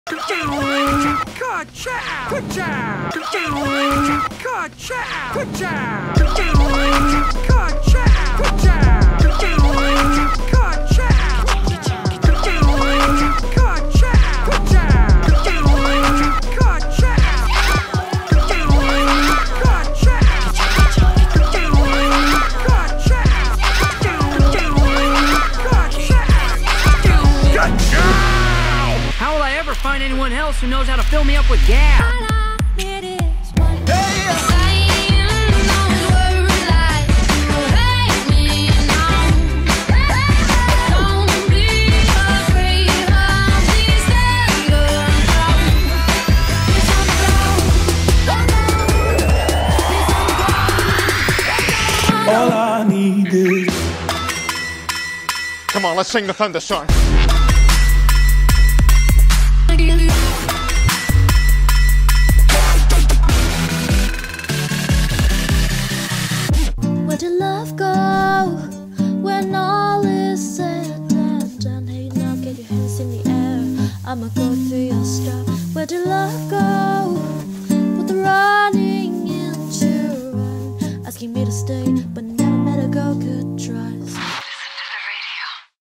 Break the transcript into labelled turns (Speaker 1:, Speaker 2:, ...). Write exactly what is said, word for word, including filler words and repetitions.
Speaker 1: ka-chow, ka-chow, ka-chow, ka-chow, ka-chow, ka-chow, ka-chow, ka-chow.
Speaker 2: How will I ever find anyone else who knows how to fill me up with gas?
Speaker 3: All I need is...
Speaker 4: Come on, let's sing the thunderstorms.
Speaker 5: Where did love go when all is said and done? Hey, now get your hands in the air. I'ma go through your stuff. Where did love go? Put the running